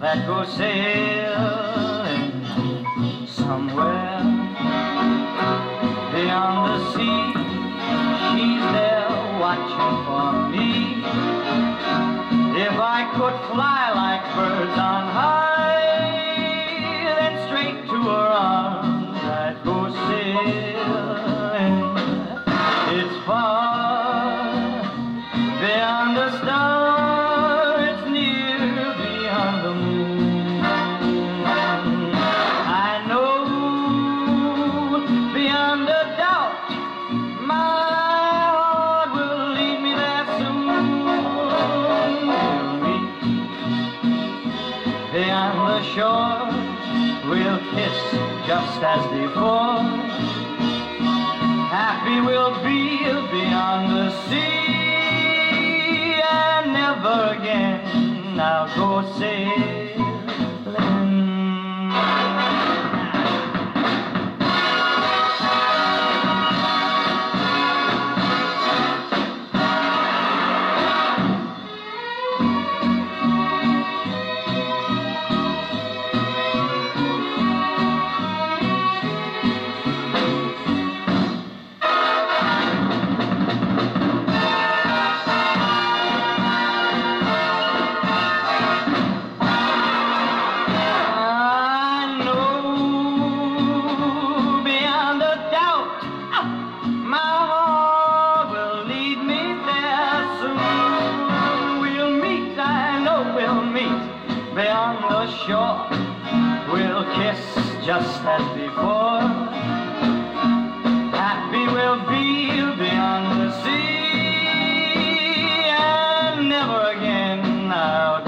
that go sailing somewhere beyond the sea. She's there watching for me. If I could fly like birds on high, then straight to her arms I'd go sailing. It's far beyond the star, it's near beyond the moon. I know beyond a doubt my heart will lead me there soon. We'll meet beyond the shore, we'll kiss just as before. Happy we'll be beyond the sea, and never again I'll go sailing. Beyond the shore, we'll kiss just as before. Happy we'll be beyond the sea, and never again I'll